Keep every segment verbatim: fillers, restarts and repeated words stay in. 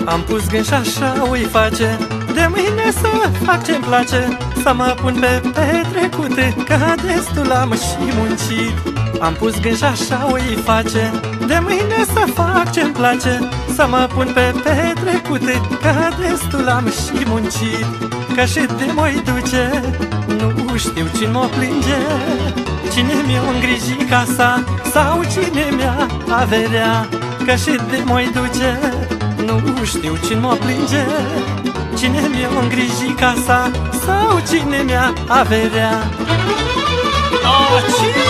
Am pus gând și așa o-i face, de mâine să fac ce-mi place, să mă pun pe petrecute, că destul am și muncit. Am pus gând și așa o-i face, de mâine să fac ce-mi place, să mă pun pe petrecute, că destul am și muncit. Că și de mă-i duce, nu știu cine mă plânge, cine mi-o îngriji casa sau cine mi-a averea. Că și de mă-i duce, nu știu cine mă plânge, cine mi-o îngriji casa sau cine mi-a averea. Oh,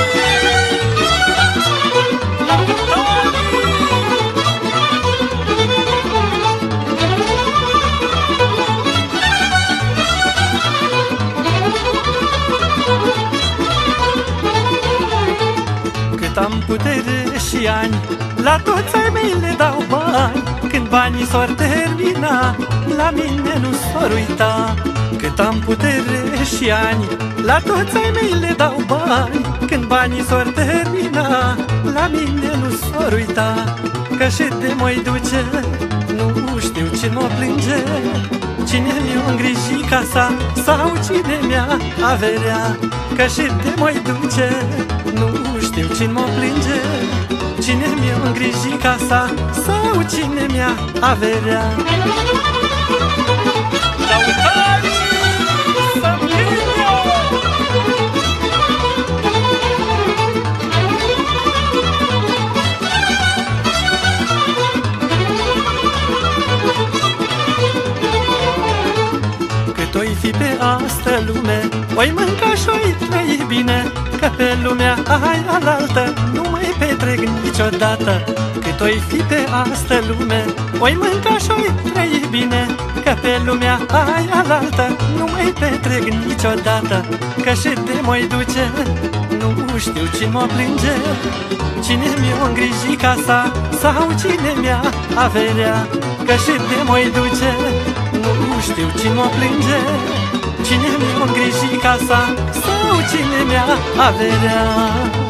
cât am putere și ani, la toți ai mei le dau bani. Când banii s-or termina, la mine nu s-or uita. Cât am putere și ani, la toți ai mei le dau bani. Când banii s-or termina, la mine nu s-or uita. Că și de mă-i duce, nu știu cine mă plânge, cine mi-o îngriji casa sau cine mi-a averea. Că și de mă-i duce, nu știu cine mă plânge, cine mi-o îngriji casa sau cine mi-a averea. Cât oi fi pe astă lume, oi mânca și-oi trăi bine, că pe lumea aia alaltă nu mai petrec niciodată. Cât oi fi pe astă lume, oi mânca și-oi trăi bine, că pe lumea aia alaltă nu mai petrec niciodată. Că și de mă-i duce, nu știu cine mă plânge, cine mi-o îngriji casa sau cine mi-a averea. Că și de mă-i duce, nu știu cine mă plânge, cine mi-o îngriji casa sau cine mi-a averea.